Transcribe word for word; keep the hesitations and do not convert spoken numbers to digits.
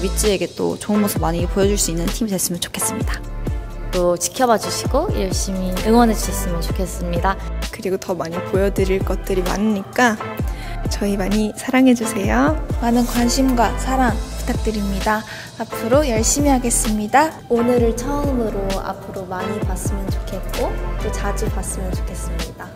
위즈에게 또 좋은 모습 많이 보여줄 수 있는 팀이 됐으면 좋겠습니다. 또 지켜봐 주시고 열심히 응원해 주셨으면 좋겠습니다. 그리고 더 많이 보여드릴 것들이 많으니까 저희 많이 사랑해주세요. 많은 관심과 사랑 부탁드립니다. 앞으로 열심히 하겠습니다. 오늘을 처음으로 앞으로 많이 봤으면 좋겠고 또 자주 봤으면 좋겠습니다.